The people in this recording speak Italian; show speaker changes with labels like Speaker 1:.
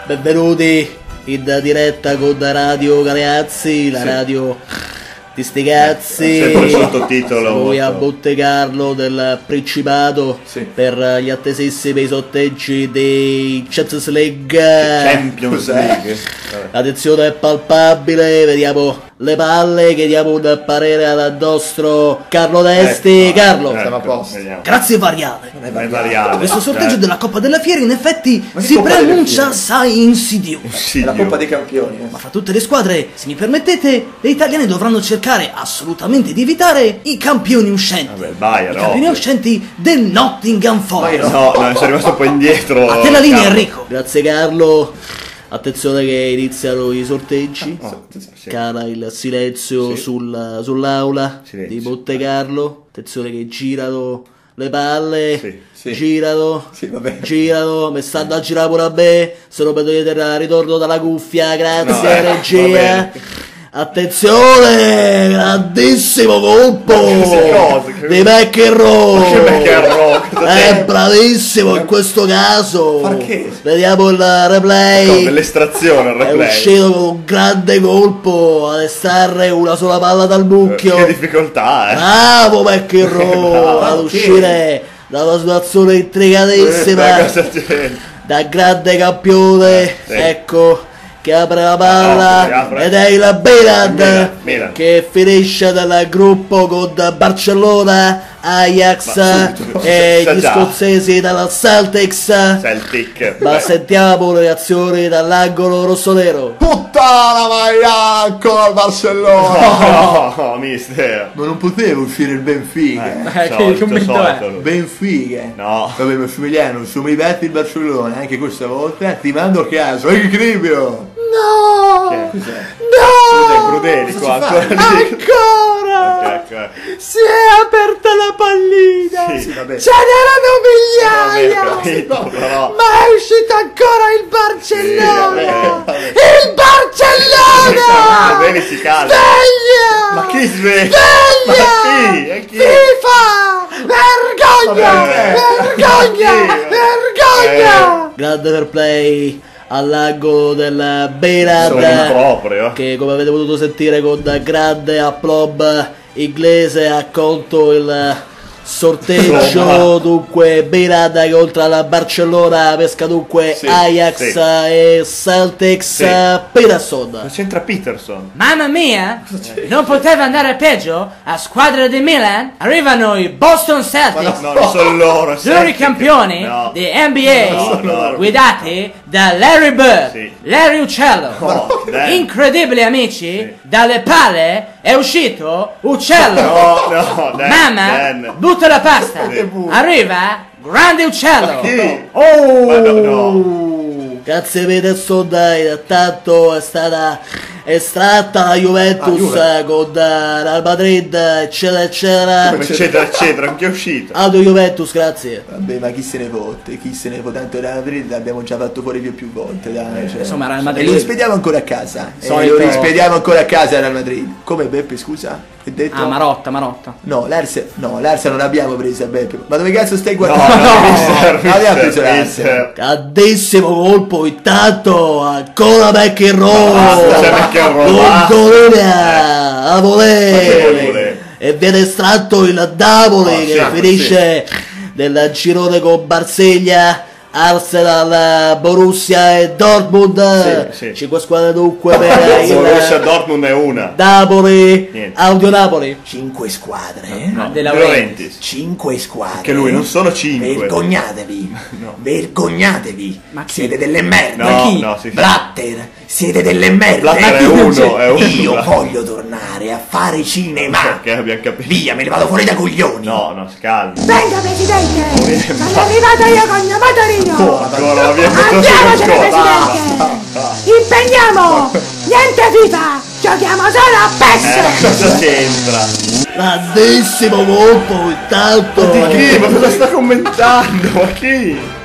Speaker 1: benvenuti in diretta con Radio Galeazzi, la radio di sti cazzi.
Speaker 2: Sempre il sottotitolo.
Speaker 1: Poi a Montecarlo del Principato per gli attesissimi sorteggi dei Champions League. L'attenzione è palpabile, vediamo le palle, chiediamo un parere al nostro Carlo Desti. Carlo,
Speaker 3: siamo a posto.
Speaker 1: grazie variale.
Speaker 2: Non è variale.
Speaker 1: Questo sorteggio della Coppa della Fiera in effetti si preannuncia assai insidioso.
Speaker 3: È la Coppa dei Campioni.
Speaker 1: Ma fra tutte le squadre, se mi permettete, le italiane dovranno cercare assolutamente di evitare i campioni uscenti.
Speaker 2: Vabbè, Bayern,
Speaker 1: I campioni uscenti del Nottingham Forest.
Speaker 2: No, sono rimasto un po' indietro.
Speaker 1: A te la linea, Enrico. Grazie Carlo. Attenzione che iniziano i sorteggi. Cala il silenzio sull'aula di Montecarlo. Attenzione che girano le palle. Girano, mi stanno a girare pure a me. Se non vedo il ritorno dalla cuffia, grazie regia. Attenzione, grandissimo colpo di McEnroe. È bravissimo in questo caso. Vediamo il replay.
Speaker 2: Nell'estrazione il replay.
Speaker 1: È uscito con un grande colpo ad estrarre una sola palla dal mucchio.
Speaker 2: Che difficoltà,
Speaker 1: Bravo McEnroe ad uscire da una situazione intricatissima, da grande campione. Ecco che apre la palla ed è il Milan che finisce dal gruppo con Barcellona, Ajax e gli scozzesi dalla Celtic. Ma sentiamo le reazioni dall'angolo rossonero.
Speaker 3: Puttana vai al Barcellona!
Speaker 2: No, mister.
Speaker 3: Ma non potevo uscire il Benfica.
Speaker 2: Che commento è?
Speaker 3: Benfica.
Speaker 2: No.
Speaker 3: Vabbè, Massimiliano, sono i vecchi il Barcellona, anche questa volta ti mando a caso. Equilibrio!
Speaker 1: No!
Speaker 3: Cos'è?
Speaker 1: No!
Speaker 2: Crudeli qua
Speaker 1: Ancora!
Speaker 2: Okay.
Speaker 1: Si è aperta la pallina! Ce n'erano migliaia! Ma è uscito ancora il Barcellona! Il Barcellona!
Speaker 2: Bene, si calma.
Speaker 1: Sveglia!
Speaker 2: Ma chi sveglia?
Speaker 1: Sveglia!
Speaker 2: Ma chi?
Speaker 1: FIFA! Vergogna! Vergogna! Grande fair play all'angolo del Milan che, come avete potuto sentire, con grande approb inglese ha colto il sorteggio. Dunque Milan che oltre alla Barcellona pesca dunque Ajax e Celtics. Peterson.
Speaker 2: Ma c'entra Peterson?
Speaker 4: Mamma mia, non poteva andare peggio. A squadra di Milan arrivano i Boston Celtics,
Speaker 2: No, non sono loro.
Speaker 4: pluricampioni di NBA, guidati da Larry Bird, Larry Uccello. Incredibile, amici, dalle palle è uscito Uccello. Mamma, butta la pasta. Arriva grande Uccello.
Speaker 1: Grazie Peterson. Intanto è stata estratta la Juventus con Real Madrid, eccetera eccetera.
Speaker 2: Anche è uscito.
Speaker 1: Auto Juventus, grazie.
Speaker 3: Vabbè, ma chi se ne fotte? Tanto Real Madrid l'abbiamo già fatto fuori più volte, dai.
Speaker 4: Insomma, Real Madrid.
Speaker 3: E lo rispediamo ancora a casa. Real Madrid. Come Beppe, scusa? Che detto?
Speaker 4: Marotta.
Speaker 3: No, l'Arsenal non l'abbiamo presa, Beppe. Ma dove cazzo stai guardando?
Speaker 2: No,
Speaker 3: abbiamo preso l'Arsenal.
Speaker 1: Grandissimo colpo, intanto ancora McEnroe. Gondolina a volere e viene estratto il Napoli che finisce nel girone con Marseglia, Arsenal, Borussia e Dortmund. 5 squadre dunque per il
Speaker 2: Borussia Dortmund è una.
Speaker 1: Napoli. Audio Napoli.
Speaker 3: 5 squadre?
Speaker 2: No, De Laurentiis.
Speaker 3: 5 squadre.
Speaker 2: Che lui non sono 5.
Speaker 3: Vergognatevi. Vergognatevi.
Speaker 4: Ma chi?
Speaker 3: Siete delle merde.
Speaker 1: Blatter.
Speaker 3: Siete delle merde.
Speaker 2: Blatter è uno.
Speaker 3: Io voglio tornare a fare cinema.
Speaker 2: Perché abbiamo capito.
Speaker 3: Via, me ne vado fuori da coglioni.
Speaker 2: No, si calma.
Speaker 5: Venga Presidente, sono arrivata io con mio motorino.
Speaker 2: Ancora,
Speaker 5: Andiamocene Presidente. Impegniamo. Niente FIFA. Giochiamo solo a PES.
Speaker 2: Cosa c'entra?
Speaker 1: Grandissimo colpo intanto.
Speaker 2: Ma cosa sta commentando? Ma chi?